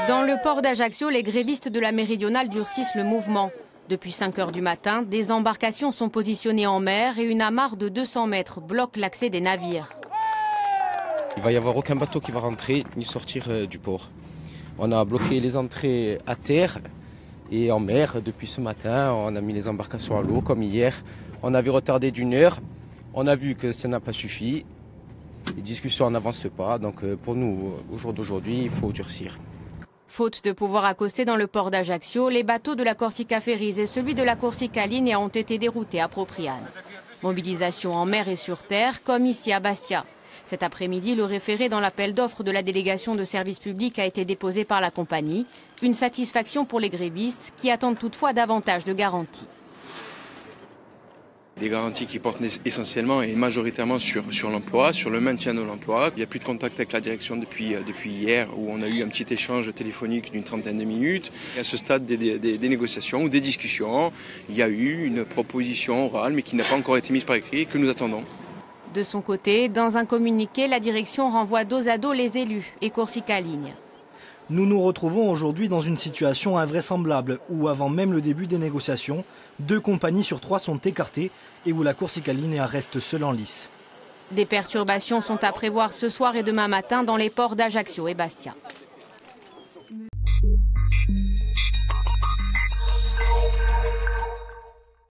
Dans le port d'Ajaccio, les grévistes de la Méridionale durcissent le mouvement. Depuis 5 h du matin, des embarcations sont positionnées en mer et une amarre de 200 mètres bloque l'accès des navires. Il ne va y avoir aucun bateau qui va rentrer ni sortir du port. On a bloqué les entrées à terre et en mer depuis ce matin. On a mis les embarcations à l'eau comme hier. On avait retardé d'1 heure. On a vu que ça n'a pas suffi. Les discussions n'avancent pas. Donc pour nous, au jour d'aujourd'hui, il faut durcir. Faute de pouvoir accoster dans le port d'Ajaccio, les bateaux de la Corsica Ferries et celui de la Corsica Linea ont été déroutés à Propriane. Mobilisation en mer et sur terre, comme ici à Bastia. Cet après-midi, le référé dans l'appel d'offres de la délégation de service public a été déposé par la compagnie. Une satisfaction pour les grévistes qui attendent toutefois davantage de garanties. Des garanties qui portent essentiellement et majoritairement sur l'emploi, sur le maintien de l'emploi. Il n'y a plus de contact avec la direction depuis hier où on a eu un petit échange téléphonique d'une 30aine de minutes. À ce stade des négociations ou des discussions, il y a eu une proposition orale mais qui n'a pas encore été mise par écrit et que nous attendons. De son côté, dans un communiqué, la direction renvoie dos à dos les élus et Corsica Linea. Nous nous retrouvons aujourd'hui dans une situation invraisemblable où, avant même le début des négociations, 2 compagnies sur 3 sont écartées et où la Corsica Linea reste seule en lice. Des perturbations sont à prévoir ce soir et demain matin dans les ports d'Ajaccio et Bastia.